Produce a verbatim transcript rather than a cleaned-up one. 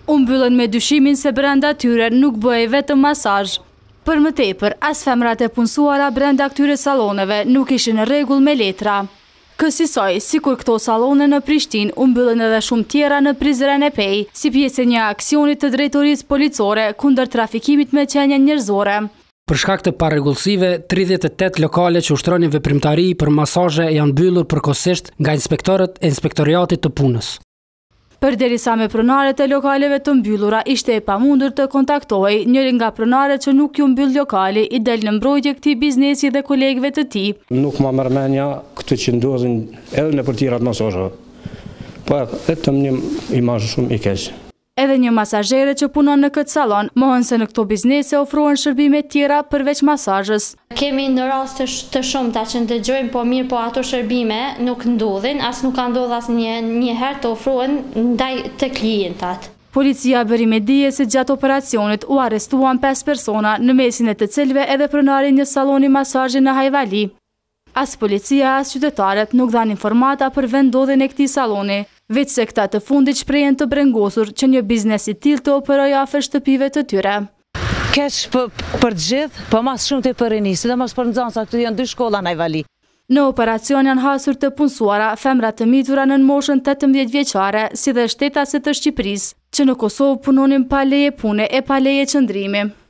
U mbyllën me dyshimin se brenda tyre nuk bëhej vetëm masazh. Për më tepër, as femrat e punësuara brenda këtyre salloneve nuk ishin në rregull me letra. Kësaj, sikur këto sallone në Prishtinë, u mbyllën edhe shumë tjera në Prizren e Pej, si pjesë e një aksioni të drejtorisë policore kundër trafikimit me qenie njerëzore. Për shkak të parregullsive, tridhjetë e tetë lokale që ushtronin veprimtari për masazhe janë mbyllur përkohësisht nga inspektorët e Inspektoriatit të Punës. Përderisa me pronaret e lokaleve të mbyllura, ishte e pamundur të kontaktohej njëri nga pronaret që nuk ju mbyll lokali, i del në mbrojtje këtij biznesi dhe kolegëve të tij. Nuk ma merr mendja këtë që ndodhin edhe në përtirat masazheve. Po vetëm një imazh shumë i keq. Edhe një masazhere që punon në këtë sallon mohon se në këto biznese ofrohen shërbime tjera përveç masazhës. Kemi në raste të shumta që ndëgjojmë, po mirë, po ato shërbime nuk ndodhin, as nuk ka ndodhur as një, një herë të ofrohen ndaj të klientat. Policia bëri me dije se gjatë operacionit u arrestuan pesë persona, në mesin e të cilëve edhe pronari një salloni masazhi në Hajvali. As policia, as qytetarët nuk dhanë informata për vendodhjen e këtij salloni, veç se këta të fundit shprehen të brengosur që një biznes i tillë të operojë afër shtëpive të tyre. Keq për, për të gjithë, po mas shumë të për rini, sidomos për nxënësa, këtu janë dy shkolla në Hajvali. Në operacion janë hasur të punësuara femra të mitura në moshën tetëmbëdhjetë vjeçare, si dhe shtetase të Shqipërisë, që në Kosovë punonin pa leje pune e pa leje qëndrimi.